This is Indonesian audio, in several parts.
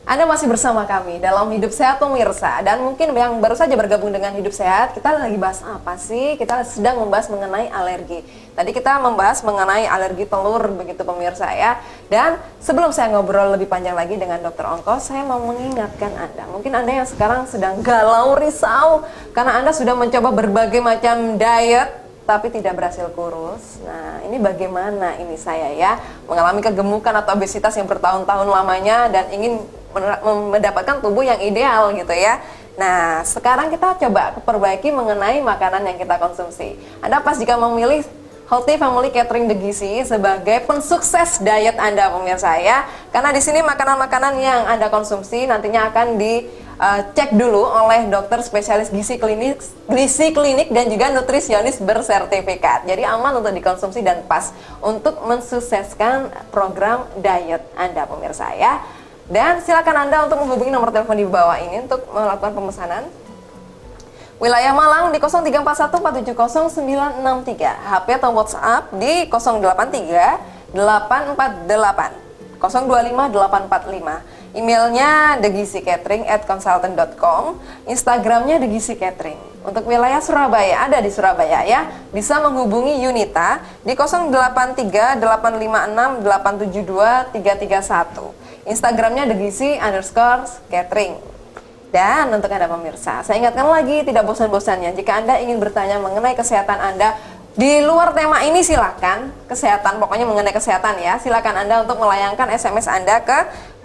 Anda masih bersama kami dalam Hidup Sehat pemirsa. Dan mungkin yang baru saja bergabung dengan Hidup Sehat, kita lagi bahas apa sih? Kita sedang membahas mengenai alergi. Tadi kita membahas mengenai alergi telur begitu pemirsa ya. Dan sebelum saya ngobrol lebih panjang lagi dengan Dokter Ongko, saya mau mengingatkan Anda. Mungkin Anda yang sekarang sedang galau risau karena Anda sudah mencoba berbagai macam diet tapi tidak berhasil kurus. Nah, ini bagaimana ini saya ya mengalami kegemukan atau obesitas yang bertahun-tahun lamanya dan ingin mendapatkan tubuh yang ideal gitu ya. Nah, sekarang kita coba perbaiki mengenai makanan yang kita konsumsi. Anda pas jika memilih Healthy Family Catering The Gizi sebagai pensukses diet Anda pemirsa ya. Karena di sini makanan-makanan yang Anda konsumsi nantinya akan dicek dulu oleh dokter spesialis gizi klinik dan juga nutrisionis bersertifikat. Jadi aman untuk dikonsumsi dan pas untuk mensukseskan program diet Anda pemirsa ya. Dan silakan Anda untuk menghubungi nomor telepon di bawah ini untuk melakukan pemesanan. Wilayah Malang di 0341470963, HP atau WhatsApp di 083 848 025 845. Emailnya thegizicatering@consultant.com, Instagramnya thegizicatering. Untuk wilayah Surabaya, ada di Surabaya ya, bisa menghubungi Yunita di 083 856 872 331. Instagramnya thegizi_catering. Dan untuk Anda pemirsa, saya ingatkan lagi tidak bosan-bosannya jika Anda ingin bertanya mengenai kesehatan Anda di luar tema ini, silakan kesehatan, pokoknya mengenai kesehatan ya. Silakan Anda untuk melayangkan SMS Anda ke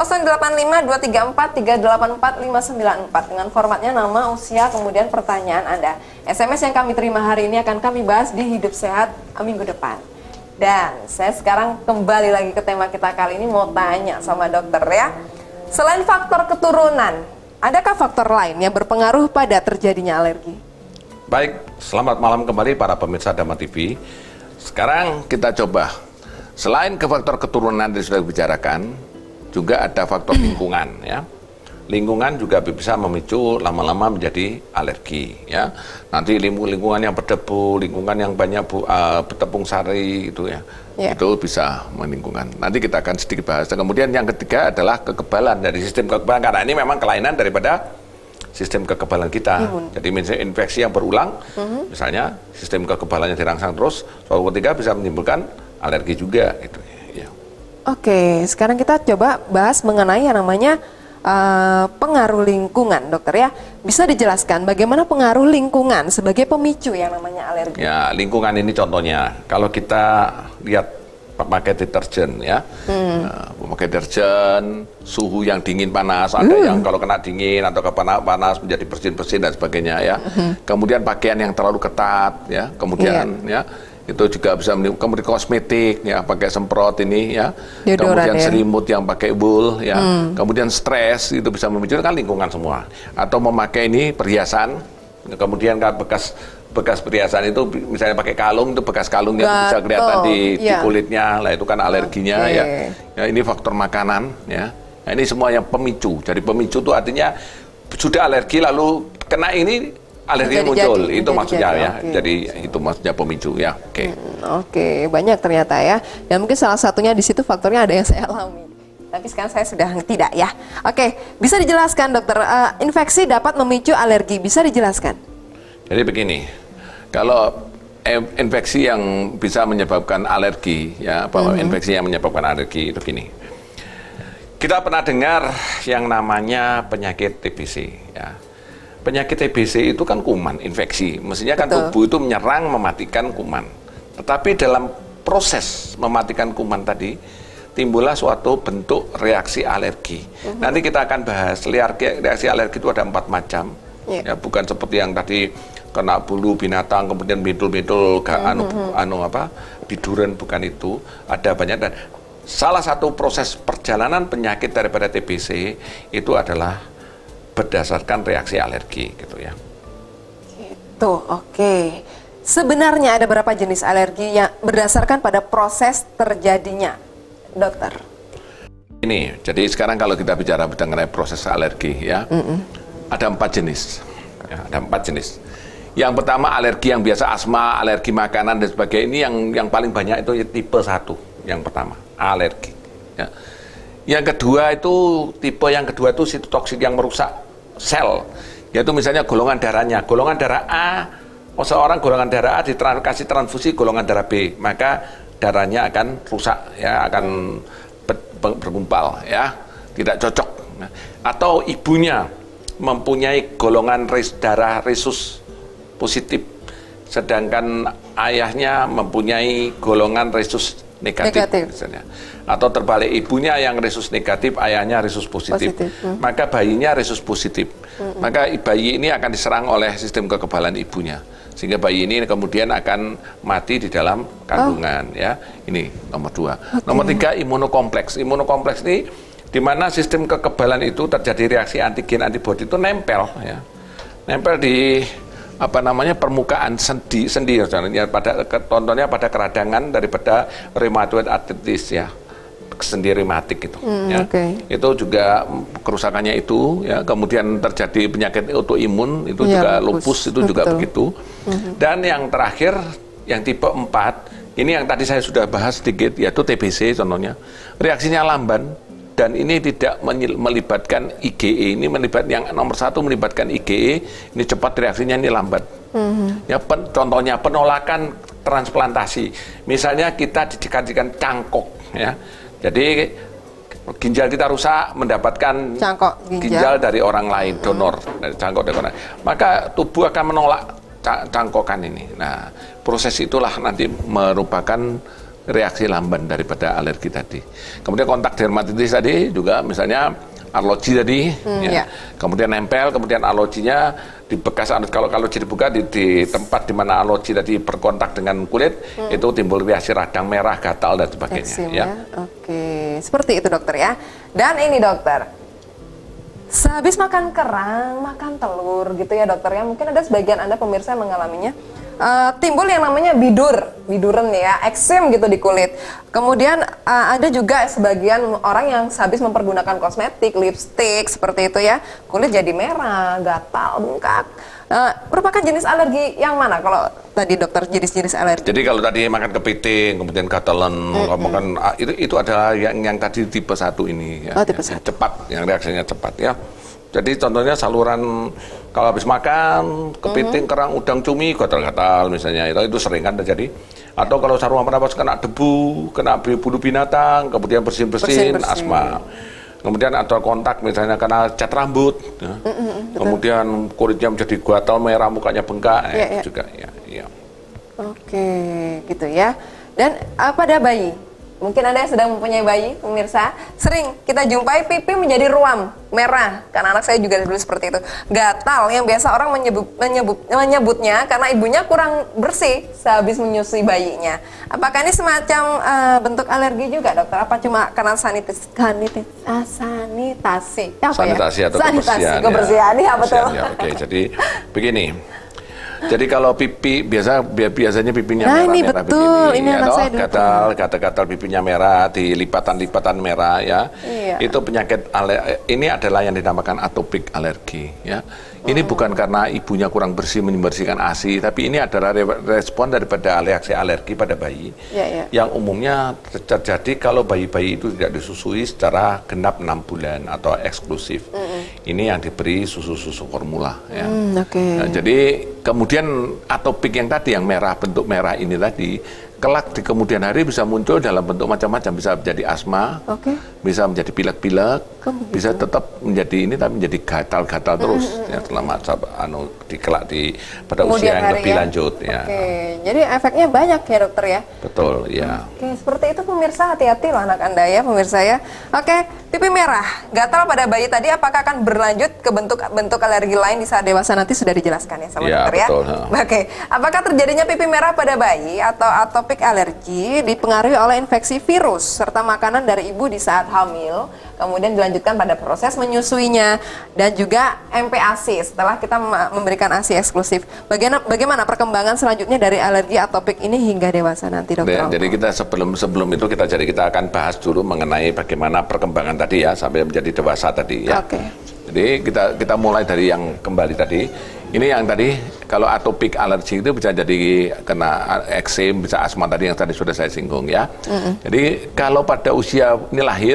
085234384594 dengan formatnya nama, usia, kemudian pertanyaan Anda. SMS yang kami terima hari ini akan kami bahas di Hidup Sehat minggu depan. Dan saya sekarang kembali lagi ke tema kita kali ini, mau tanya sama dokter ya. Selain faktor keturunan, adakah faktor lain yang berpengaruh pada terjadinya alergi? Baik, selamat malam kembali para pemirsa Dharma TV. Sekarang kita coba, selain ke faktor keturunan yang sudah dibicarakan, juga ada faktor lingkungan ya. Lingkungan juga bisa memicu lama-lama menjadi alergi ya. Nanti lingkungan yang berdebu, lingkungan yang banyak tepung sari itu ya. Itu bisa melingkungan. Nanti kita akan sedikit bahas. Dan kemudian yang ketiga adalah kekebalan dari sistem kekebalan, karena ini memang kelainan daripada sistem kekebalan kita. Jadi misalnya infeksi yang berulang, misalnya sistem kekebalannya dirangsang terus, suatu ketika bisa menimbulkan alergi juga gitu ya. Oke, sekarang kita coba bahas mengenai yang namanya pengaruh lingkungan, dokter ya. Bisa dijelaskan bagaimana pengaruh lingkungan sebagai pemicu yang namanya alergi? Ya, lingkungan ini contohnya, kalau kita lihat pakai deterjen ya, pakai deterjen, suhu yang dingin panas, ada yang kalau kena dingin atau ke panas menjadi bersin-bersin dan sebagainya ya. Kemudian pakaian yang terlalu ketat ya, kemudian ya itu juga bisa menimbulkan, kemudian kosmetik ya, pakai semprot ini ya, deodoran, kemudian selimut yang pakai wool ya, kemudian stres itu bisa memunculkan lingkungan semua. Atau memakai ini perhiasan, kemudian bekas perhiasan itu misalnya pakai kalung, itu bekas kalung yang bisa kelihatan di kulitnya, lah itu kan alerginya ya. Ya. Ini faktor makanan ya. Nah, ini semua yang pemicu. Jadi pemicu itu artinya sudah alergi lalu kena ini alergi muncul, itu maksudnya ya. Jadi itu maksudnya pemicu ya. Oke, banyak ternyata ya. Dan mungkin salah satunya di situ faktornya ada yang saya alami. Tapi sekarang saya sudah tidak ya. Oke, bisa dijelaskan dokter, infeksi dapat memicu alergi, bisa dijelaskan? Jadi begini, kalau infeksi yang bisa menyebabkan alergi ya, infeksi yang menyebabkan alergi itu gini. Kita pernah dengar yang namanya penyakit TBC ya. Penyakit TBC itu kan kuman, infeksi. Mestinya kan tubuh itu menyerang, mematikan kuman. Tetapi dalam proses mematikan kuman tadi, timbullah suatu bentuk reaksi alergi. Nanti kita akan bahas, reaksi alergi itu ada 4 macam. Ya, bukan seperti yang tadi kena bulu binatang, kemudian bintul-bintul, biduran, bukan itu. Ada banyak. Dan salah satu proses perjalanan penyakit daripada TBC itu adalah berdasarkan reaksi alergi gitu ya. Gitu, oke. Sebenarnya ada berapa jenis alergi yang berdasarkan pada proses terjadinya, dokter? Ini, jadi sekarang kalau kita bicara mengenai proses alergi ya, ada 4 jenis. Ya, ada 4 jenis. Yang pertama alergi yang biasa, asma, alergi makanan dan sebagainya. Ini yang paling banyak itu tipe 1. Yang pertama, alergi. Ya. Yang kedua itu tipe yang kedua itu sitotoksik yang merusak sel, yaitu misalnya golongan darahnya. Golongan darah A, seorang golongan darah A dikasih transfusi golongan darah B, maka darahnya akan rusak, ya, akan bergumpal, ya, tidak cocok. Atau ibunya mempunyai golongan darah resus positif, sedangkan ayahnya mempunyai golongan resus negatif. Misalnya. Atau terbalik, ibunya yang resus negatif, ayahnya resus positif. Maka bayinya resus positif. Maka bayi ini akan diserang oleh sistem kekebalan ibunya, sehingga bayi ini kemudian akan mati di dalam kandungan. Ya, ini nomor 2. Nomor 3, imunokompleks. Imunokompleks ini di mana sistem kekebalan itu terjadi reaksi antigen antibodi itu nempel, ya, nempel di permukaan sendi pada contohnya pada keradangan daripada rheumatoid arthritis, ya, sendi rematik itu, ya. Itu juga kerusakannya itu, ya, kemudian terjadi penyakit autoimun itu, ya, juga lupus itu juga begitu. Dan yang terakhir yang tipe 4 ini yang tadi saya sudah bahas sedikit, yaitu TBC contohnya, reaksinya lamban. Dan ini tidak melibatkan IgE, ini yang nomor 1 melibatkan IgE, ini cepat reaksinya, ini lambat. Ya, contohnya penolakan transplantasi, misalnya kita dikasihkan cangkok, ya, jadi ginjal kita rusak, mendapatkan ginjal dari orang lain, donor dari cangkok dari orang lain, maka tubuh akan menolak cangkokan ini. Nah, proses itulah nanti merupakan reaksi lamban daripada alergi tadi. Kemudian kontak dermatitis tadi juga, misalnya alergi tadi, ya. Kemudian nempel, kemudian alerginya di bekas, kalau alergi dibuka di tempat di mana alergi tadi berkontak dengan kulit, itu timbul reaksi radang merah, gatal dan sebagainya. Eksim, ya. Oke, seperti itu dokter, ya. Dan ini dokter, sehabis makan kerang, makan telur gitu ya dokter, ya, mungkin ada sebagian Anda pemirsa yang mengalaminya. Timbul yang namanya biduran, ya, eksim gitu di kulit. Kemudian ada juga sebagian orang yang habis mempergunakan kosmetik, lipstick seperti itu, ya, kulit jadi merah, gatal, bengkak. Merupakan jenis alergi yang mana kalau tadi dokter jenis-jenis alergi? Jadi kalau tadi makan kepiting, kemudian gatalan, makan itu adalah yang tadi tipe 1 ini, ya, tipe 1. Cepat, yang reaksinya cepat, ya. Jadi contohnya saluran kalau habis makan kepiting, kerang, udang, cumi, gatal-gatal misalnya, itu sering kan terjadi. Atau kalau saluran pernapas kena debu, kena bulu binatang, kemudian bersin-bersin, asma. Kemudian atau kontak misalnya karena cat rambut, ya. Kemudian kulitnya menjadi gatal, merah, mukanya bengkak, juga, ya. Oke, gitu ya. Dan pada bayi, mungkin Anda yang sedang mempunyai bayi, pemirsa, sering kita jumpai pipi menjadi ruam, merah, karena anak saya juga dulu seperti itu. Gatal yang biasa orang menyebutnya karena ibunya kurang bersih sehabis menyusui bayinya. Apakah ini semacam bentuk alergi juga dokter? Apa cuma karena sanitasi atau kebersihan? Ya, betul. Ya, oke, jadi begini. Jadi kalau pipi biasanya pipinya merah betul, begini, ini ya, anak saya gatal pipinya merah di lipatan merah, ya. Itu penyakit ini adalah yang dinamakan atopik alergi, ya. Ini bukan karena ibunya kurang bersih membersihkan ASI, tapi ini adalah respon daripada reaksi alergi pada bayi, yang umumnya terjadi kalau bayi-bayi itu tidak disusui secara genap 6 bulan atau eksklusif. Ini yang diberi susu-susu formula, ya. Nah, jadi kemudian atopik yang tadi, yang merah, bentuk merah ini tadi, kelak di kemudian hari bisa muncul dalam bentuk macam-macam, bisa menjadi asma, bisa menjadi pilek-pilek, bisa tetap menjadi ini tapi menjadi gatal-gatal terus, ya, selama kelak pada usia yang lebih lanjut, ya. Jadi efeknya banyak ya dokter, ya. Betul, ya. Seperti itu pemirsa, hati-hati loh anak Anda, ya pemirsa, ya. Pipi merah, gatal pada bayi tadi, apakah akan berlanjut ke bentuk alergi lain di saat dewasa? Nanti sudah dijelaskan ya sama dokter, ya. Betul, apakah terjadinya pipi merah pada bayi atau atopik alergi dipengaruhi oleh infeksi virus serta makanan dari ibu di saat hamil, kemudian dilanjutkan pada proses menyusuinya, dan juga MPASI setelah kita memberikan ASI eksklusif. Bagaimana perkembangan selanjutnya dari alergi atopik ini hingga dewasa nanti, dokter? Jadi kita sebelum itu kita akan bahas dulu mengenai bagaimana perkembangan tadi, ya, sampai menjadi dewasa tadi, ya. Jadi kita mulai dari yang kembali tadi. Ini yang tadi, kalau atopik alergi itu bisa jadi kena eksim, bisa asma tadi yang tadi sudah saya singgung, ya. Jadi kalau pada usia ini lahir,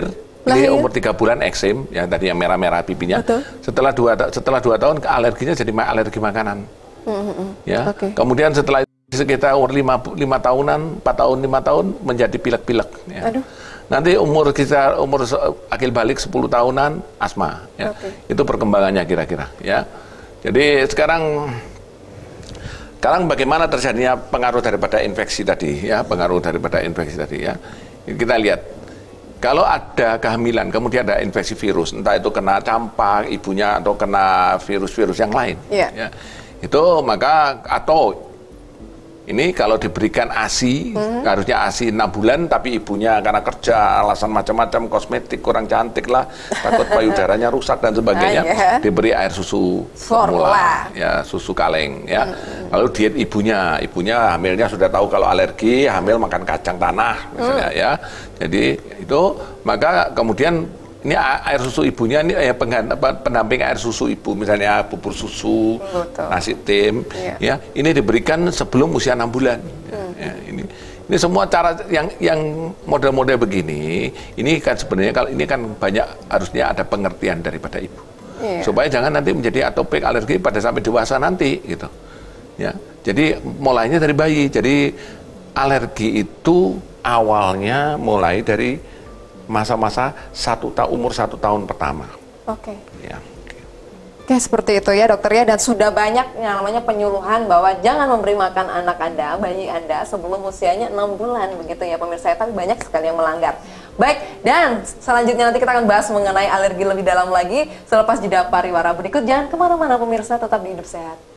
Ini Lahir. umur 3 bulan eksem, yang tadi yang merah-merah pipinya. Betul. Setelah 2 tahun alerginya jadi alergi makanan. Ya. Oke. Kemudian setelah itu sekitar umur 5 tahunan, 4 tahun, 5 tahun menjadi pilek-pilek. Ya. Aduh. Nanti umur akil balik 10 tahunan asma. Ya. Oke. Itu perkembangannya kira-kira. Ya. Jadi sekarang bagaimana terjadinya pengaruh daripada infeksi tadi? Ya, pengaruh daripada infeksi tadi. Ya. Kita lihat. Kalau ada kehamilan, kemudian ada infeksi virus, entah itu kena campak ibunya atau kena virus-virus yang lain, Yeah. ya, itu maka atau ini kalau diberikan ASI, harusnya ASI 6 bulan, tapi ibunya karena kerja, alasan macam-macam, kosmetik, kurang cantik lah, takut payudaranya rusak dan sebagainya, diberi air susu formula, ya, susu kaleng, ya. Lalu diet ibunya hamilnya sudah tahu kalau alergi, hamil makan kacang tanah, misalnya, ya. Jadi itu, maka kemudian ini air susu ibunya ini pendamping air susu ibu, misalnya bubur susu, nasi tim, ya ini diberikan sebelum usia 6 bulan. Ya, ini semua cara yang model-model begini, ini kan sebenarnya kalau ini kan banyak harusnya ada pengertian daripada ibu, supaya jangan nanti menjadi atopik alergi pada sampai dewasa nanti, gitu. Ya, jadi mulainya dari bayi. Jadi alergi itu awalnya mulai dari masa-masa umur 1 tahun pertama. Oke. Ya. Oke, seperti itu ya dokter ya, dan sudah banyak yang namanya penyuluhan bahwa jangan memberi makan anak Anda, bayi Anda sebelum usianya 6 bulan begitu ya pemirsa, tapi banyak sekali yang melanggar. Baik, dan selanjutnya nanti kita akan bahas mengenai alergi lebih dalam lagi selepas jeda pariwara berikut. Jangan kemana-mana pemirsa, tetap di Hidup Sehat.